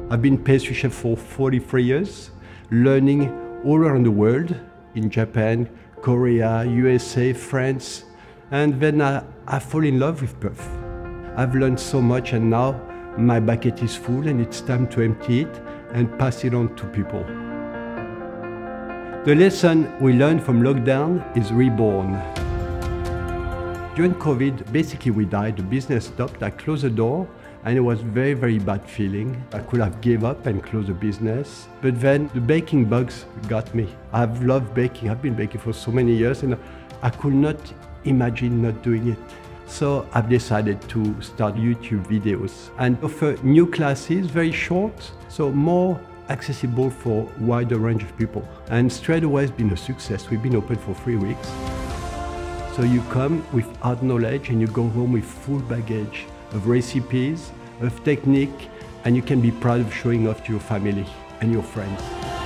I've been pastry chef for 43 years, learning all around the world, in Japan, Korea, USA, France, and then I fall in love with Perth. I've learned so much, and now my bucket is full and it's time to empty it and pass it on to people. The lesson we learned from lockdown is reborn. During COVID, basically we died, the business stopped, I closed the door, and it was very, very bad feeling. I could have gave up and closed the business, but then the baking bugs got me. I've loved baking, I've been baking for so many years, and I could not imagine not doing it. So I've decided to start YouTube videos and offer new classes, very short, so more accessible for a wider range of people. And straight away it's been a success. We've been open for 3 weeks. So you come with hard knowledge and you go home with full baggage of recipes, of technique, and you can be proud of showing off to your family and your friends.